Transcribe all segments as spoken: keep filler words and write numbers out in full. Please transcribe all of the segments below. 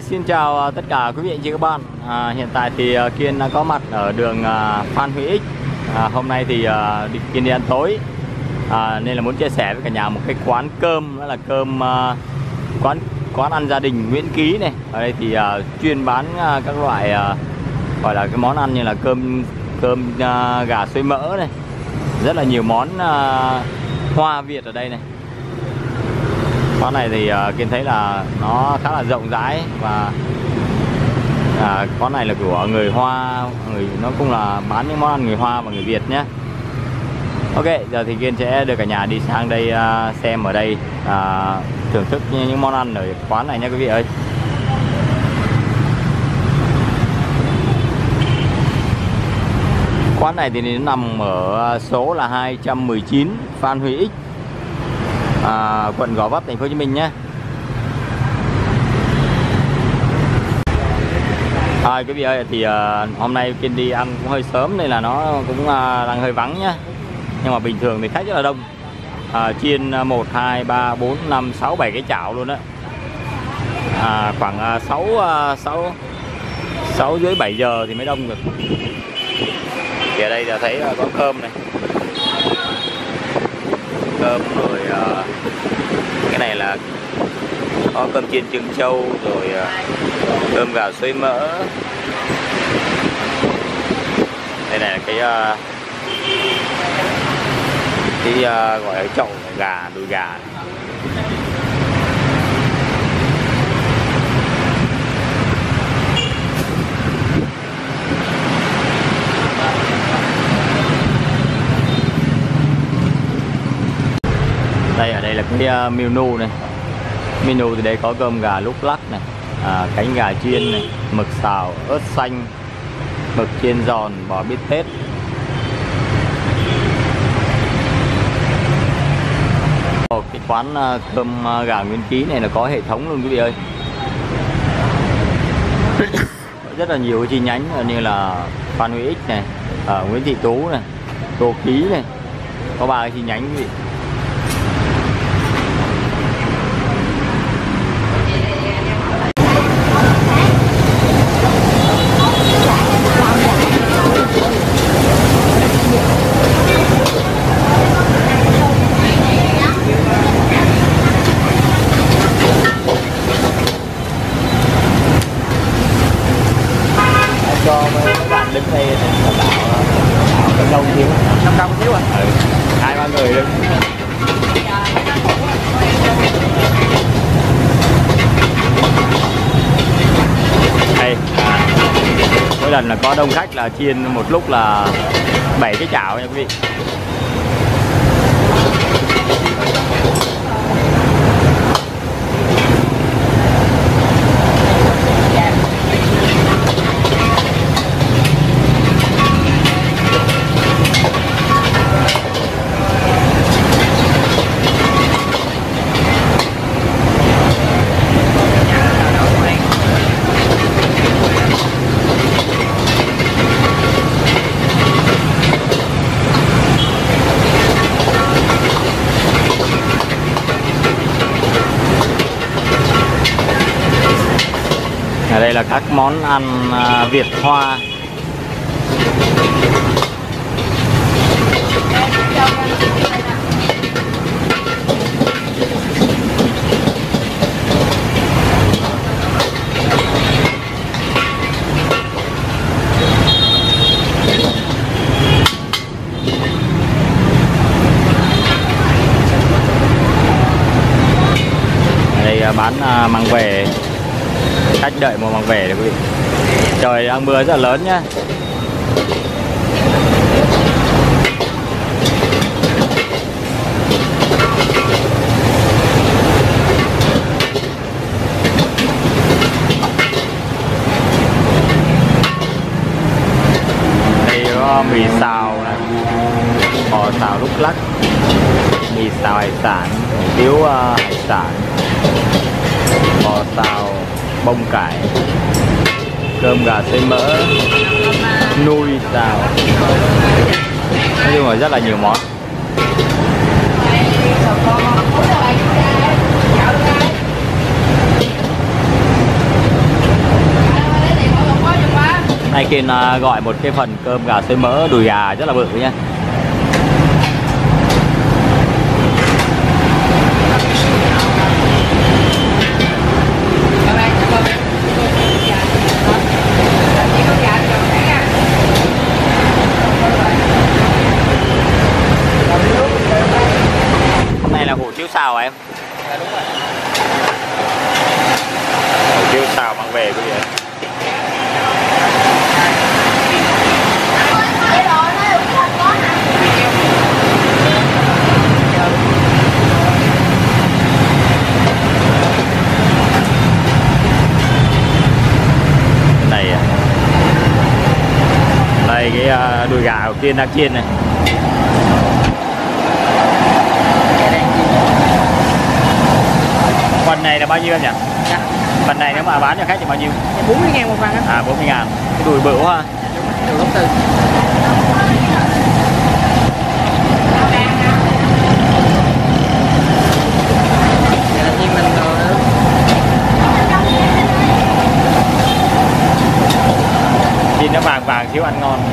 xin chào tất cả quý vị anh chị các bạn. À, hiện tại thì uh, Kiên đã có mặt ở đường uh, Phan Huy Ích. À, hôm nay thì uh, đi, Kiên đi ăn tối, à, nên là muốn chia sẻ với cả nhà một cái quán cơm, đó là cơm uh, quán quán ăn gia đình Nguyễn Ký này. Ở đây thì uh, chuyên bán uh, các loại uh, gọi là cái món ăn như là cơm cơm uh, gà xôi mỡ này, rất là nhiều món uh, Hoa Việt ở đây này. Quán này thì uh, Kiên thấy là nó khá là rộng rãi và à, quán này là của người Hoa, người nó cũng là bán những món ăn người Hoa và người Việt nhé. Ok, giờ thì Kiên sẽ đưa cả nhà đi sang đây uh, xem ở đây uh, thưởng thức những món ăn ở quán này nha quý vị ơi. Quán này thì nó nằm ở số là hai trăm mười chín Phan Huy Ích, à, quận Gò Vấp, thành phố Hồ Chí Minh nhé. À, quý vị ơi, thì uh, hôm nay Kiên đi ăn cũng hơi sớm nên là nó cũng uh, đang hơi vắng nhá. Nhưng mà bình thường thì khách rất là đông, à, chiên một, hai, ba, bốn, năm, sáu, bảy cái chảo luôn đó. À, khoảng uh, sáu, uh, sáu, sáu dưới bảy giờ thì mới đông được. Thì ở đây là thấy uh, có cơm này, cơm rồi uh, cái này là có cơm chiên trứng trâu, rồi uh, cơm gà xôi mỡ. Đây này là cái uh, cái uh, gọi là chậu gà, đùi gà này. Đây, ở đây là cái uh, menu này. Menu thì đây có cơm gà lúc lắc này, à, cánh gà chiên này, mực xào, ớt xanh, mực chiên giòn, bò bít tết. Ồ, cái quán uh, cơm uh, gà Nguyễn Ký này là có hệ thống luôn quý vị ơi. Rất là nhiều chi nhánh như là Phan Huy Ích này, ở Nguyễn Thị Tú này, Tô Ký này, có ba cái chi nhánh quý vị. Cho mấy bạn đứng đây đảm bảo đông đông xíu, đông đông xíu à? Ừ, hai ba người đứng. Đây, à, mỗi lần là có đông khách là chiên một lúc là bảy cái chảo nha quý vị. Ở đây là các món ăn uh, Việt Hoa. Ở đây uh, bán uh, măng về. Khách đợi mua mang về đấy quý vị. Trời đang mưa rất là lớn nhá. Đây có mì xào này, bò xào lúc lắc, mì xào hải sản, hủ tiếu uh, hải sản, bò xào bông cải, cơm gà xôi mỡ, nuôi xào. Nói chung là rất là nhiều món. Nay Kiên gọi một cái phần cơm gà xôi mỡ đùi gà rất là bự nhá. Hôm nay là hủ tiếu xào à em? Dạ đúng rồi. Hủ tiếu xào mang về cái gì vậy? Này à. Đây cái uh, đùi gà của Kiên đang chiên này. Phần này là bao nhiêu em nhỉ? Dạ. Phần này nếu mà bán cho khách thì bao nhiêu? bốn mươi ngàn một phần á. À bốn mươi ngàn. Cái đùi bự quá. Đùi gốc từ. Nhìn nó vàng vàng xíu ăn ngon.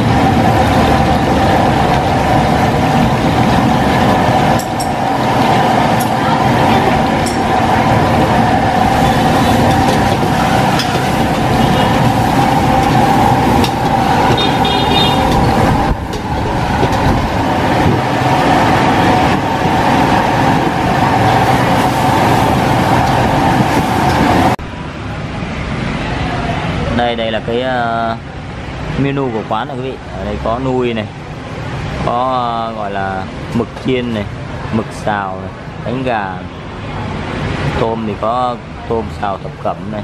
Đây đây là cái uh, menu của quán này quý vị. Ở đây có nuôi này, có uh, gọi là mực chiên này, mực xào này, bánh gà này. Tôm thì có tôm xào thập cẩm này,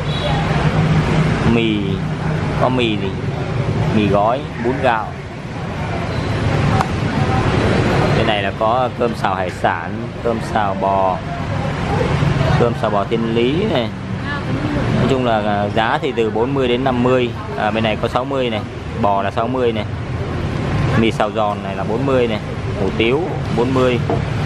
mì, có mì thì mì gói, bún gạo. Cái này là có cơm xào hải sản, cơm xào bò, cơm xào bò Thiên Lý này. Nói chung là giá thì từ bốn mươi đến năm mươi. À, bên này có sáu mươi này, bò là sáu mươi này, mì xào giòn này là bốn mươi này, hủ tiếu bốn mươi.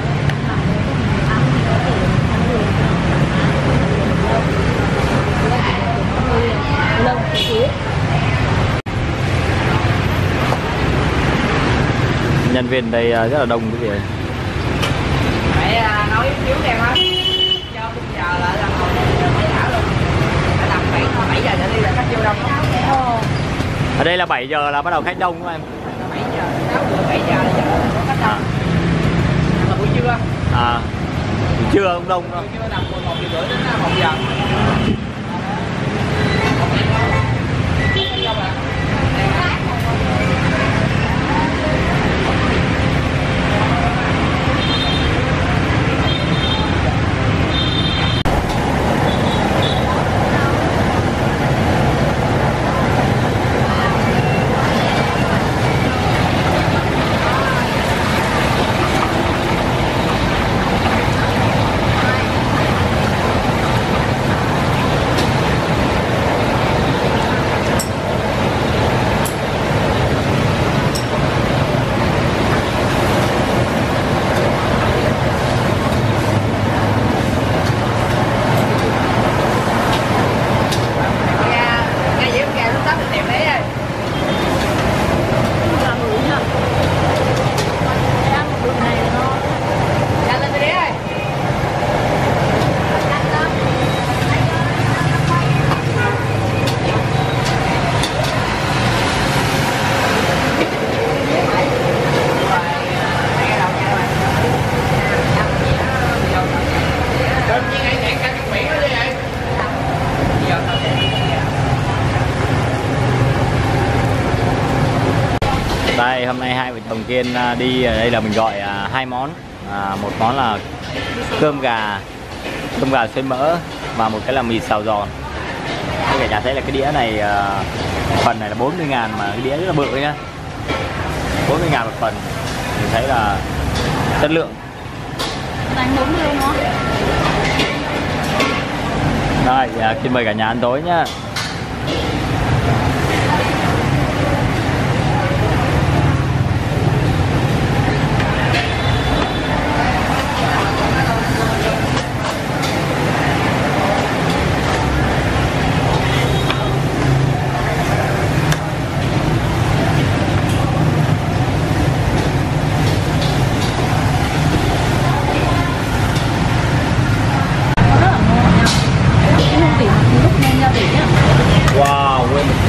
Nhân viên đây rất là đông quý vị ơi. Mẹ nói thiếu em á, cho bây giờ lại là ngồi đây thảo luôn. Phải làm bảy bảy giờ trở đi là khách vô đông. Ở đây là bảy giờ là bắt đầu khách đông đúng không em? bảy giờ, sáu giờ, bảy giờ là có khách đông. Nhưng mà buổi trưa. À, buổi trưa cũng đông thôi. Buổi trưa tầm mười một giờ rưỡi đến một giờ. Đây hôm nay hai vợ chồng Kiên đi ở đây là mình gọi à, hai món. À, một món là cơm gà, cơm gà xôi mỡ và một cái là mì xào giòn. Các cả nhà thấy là cái đĩa này à, phần này là bốn mươi ngàn mà cái đĩa rất là bự nhá. bốn mươi ngàn một phần. Mình thấy là chất lượng. Đánh bốn mươi nó. Rồi, à, Kiên mời cả nhà ăn tối nhá.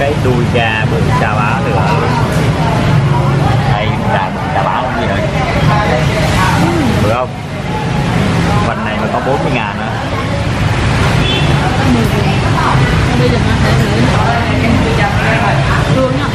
cái đùi gà bự chà bá nữa. Đây gà bự chà bá không gì nữa. Được không? Phần này mà có bốn mươi ngàn nữa. Bây giờ nó sẽ luôn nha.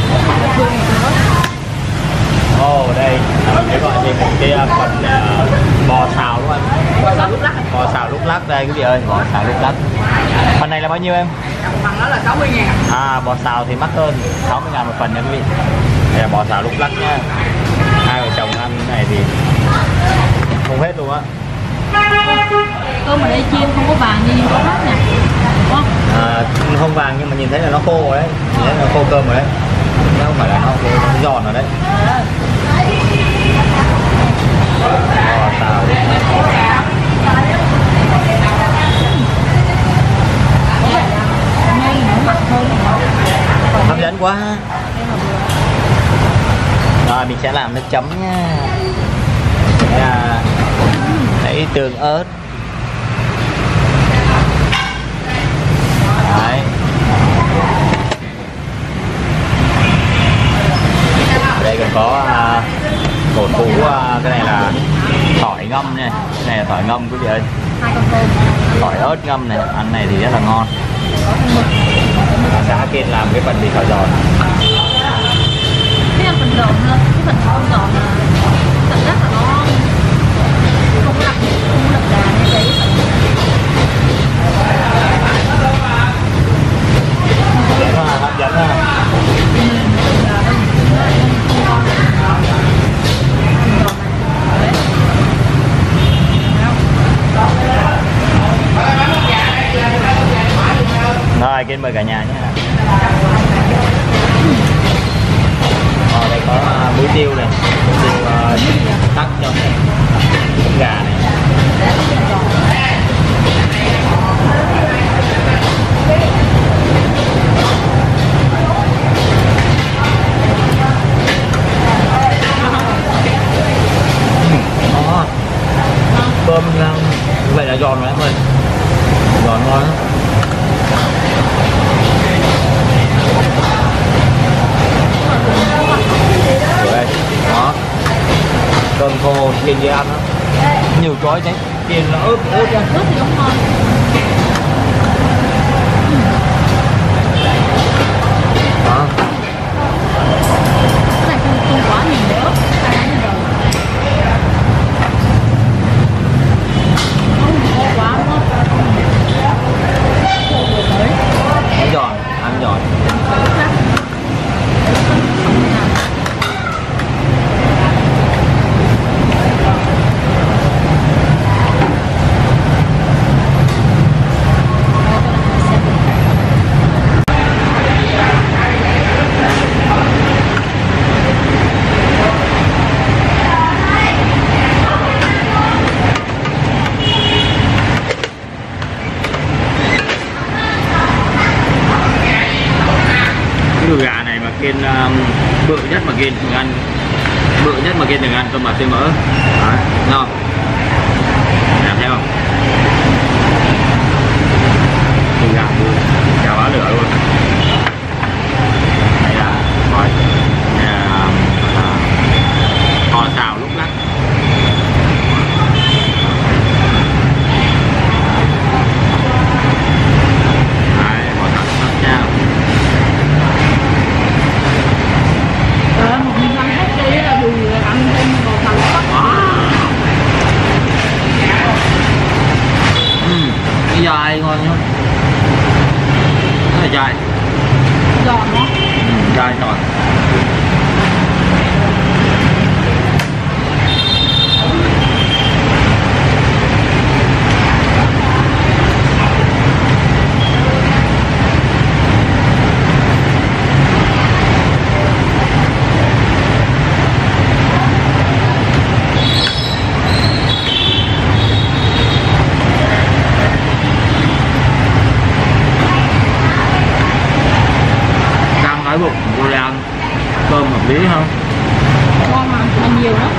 Ồ oh, đây cái gọi gì một cái phần uh, bò xào đúng không? Bò xào lúc lắc. Bò xào lúc lắc đây quý vị ơi, bò xào lúc lắc. Phần này là bao nhiêu em? Phần đó là sáu mươi ngàn. À bò xào thì mắc hơn, sáu mươi ngàn một phần nha quý vị. Đây là bò xào lúc lắc nha. Hai vợ chồng ăn này thì không hết luôn á. Cơm ở đây chiên không có vàng như có khác nè, đúng không? À, không vàng nhưng mà nhìn thấy là nó khô rồi đấy, nhìn thấy là khô cơm rồi đấy, nó không phải là nó khô, nó giòn rồi đấy. Bò xào hấp dẫn quá. Rồi mình sẽ làm nước chấm nha. Lấy tương ớt. Đấy. Đây còn có uh, cổ thú, uh, cái này là tỏi ngâm nha, cái này là tỏi ngâm quý vị ơi, tỏi ớt ngâm này, ăn này thì rất là ngon. Xã Kiên làm cái phần mì xào giòn. Cái phần giòn hơn, cái phần không giòn là cảm giác là nó không có đặc không có đậm đà như cái Rất là hấp dẫn ha. Rồi Kiên mời cả nhà nhé. Ở đây có uh, muối tiêu này, muối tiêu uh, tắc trong này, gà này. Đó. Cơm là vậy là giòn rồi em ơi, giòn ngon lắm. Đây. Đó. Cơm khô Kiên dễ ăn lắm. Nhiều chói thế. Kiên là ướp ướp ra. ướp thì cũng ngon. Đó. Cái này không, không quá nhiều nữa. Hai cái này rồi. Không khô quá đúng không? Nó giòn, ăn giòn. Đùi gà này mà Kiên um, bự nhất mà Kiên đừng ăn, bự nhất mà Kiên đừng ăn cơm mà thêm mỡ. Đấy, ngon. Làm thấy không? Đùi gà bự, chào bá lửa luôn. Đây là coi, đây là uh, kho xào lúc lắc. Đấy, kho xào lúc lắc nha. Một miếng ăn hết đây là đùi ăn thêm bò xào lúc lắc. Ừ, cái dai ngon nhá. Rất là dai. Giòn đó. Ừ, dai giòn. Đói bụng vô đây ăn cơm hợp lý không? Ngon mà, mà nhiều lắm.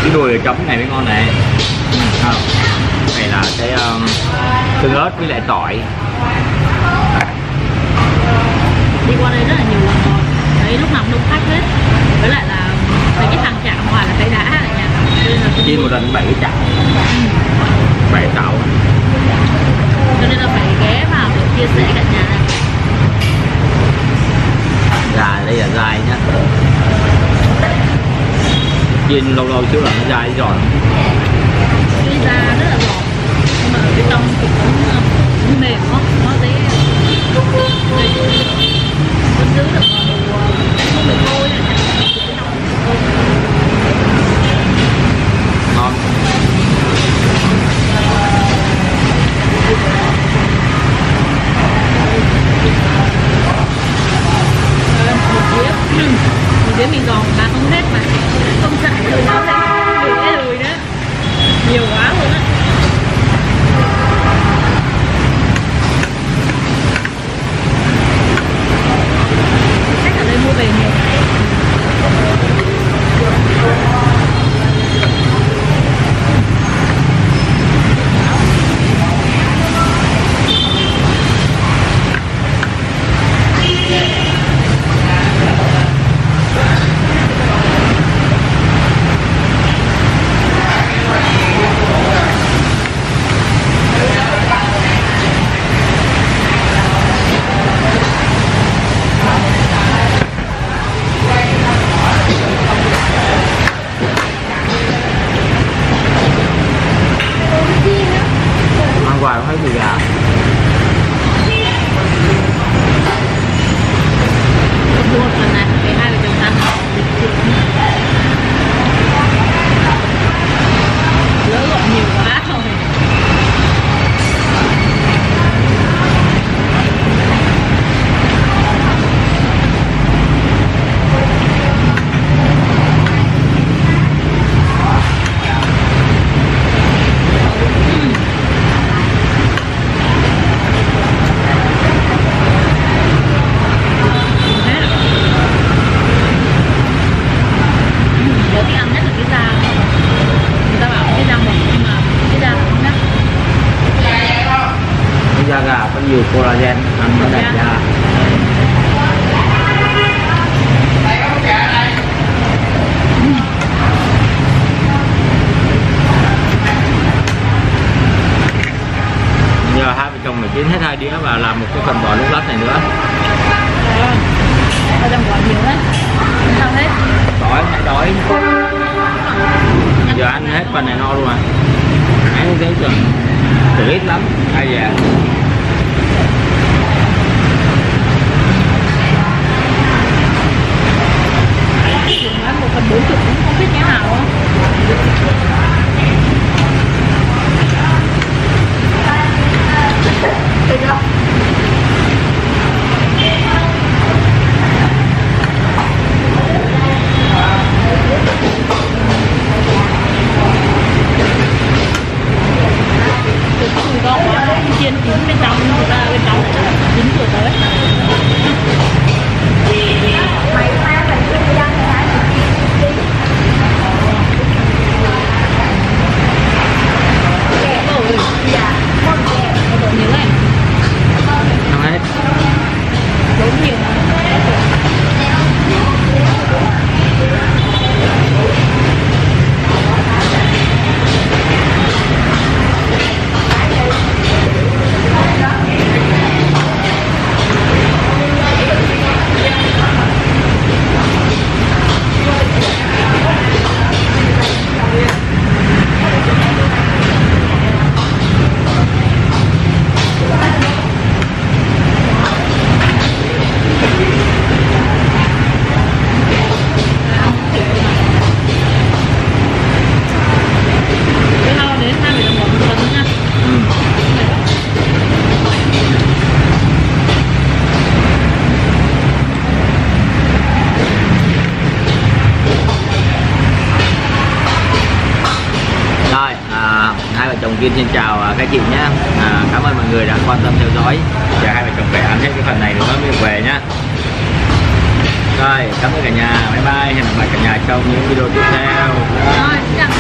Cái đùi chấm này mới ngon này. Không. Này là cái um, tương ớt với lại tỏi. Đi qua đây rất là nhiều lần rồi, thấy lúc nào cũng đông khách hết, với lại là mấy cái thằng chả ngoài là thấy đã rồi nha. Chiên một lần bảy cái chảo, bảy chảo. Cho nên là phải ghé vào để chia sẻ cả nhà này. Gà đây là dai nhá. Chiên lâu lâu xíu là nó dai giòn. Cái da rất là giòn, nhưng mà ở bên trong thì cũng, cũng mềm quá, nó thấy vẫn giữ được màu không được khô này. Ngon. Một đĩa, một đĩa mì giòn mà không hết mà không chạy rồi nó sẽ đuổi cái đùi nữa, nhiều quá luôn á. Khách ở đây mua về nhiều. Ăn hoài không thấy mùi gà. Mua một phần này để hai vợ chồng ăn lỡ gọi nhiều quá rồi. Da gà có nhiều collagen, ăn nó đẹp da. Giờ hai vợ chồng mình chín hết hai đĩa và làm một cái phần bò lúc lách này nữa. Ở trong gọi nhiều đấy, sao hết? Đói, hãy đói. Giờ ăn hết phần này no luôn à. Ăn thấy chừng từ ít lắm, ai về. Một phần bốn chục cũng không biết cái nào không. Được không? Được không ngon quá, chiên chín bên trong, người ta bên trong này là chín vừa tới. Mày qua thành cái dân này Ôi, dạ, con kẹo, có độ nhiều này. Ăn hết. Đúng nhiều. Kiên xin chào các chị nhé. À, cảm ơn mọi người đã quan tâm theo dõi. Giờ hai vợ chồng phải ăn hết cái phần này nữa mới về nhá. Rồi, cảm ơn cả nhà. Bye bye. Hẹn gặp lại cả nhà trong những video tiếp theo. Rồi, xin chào.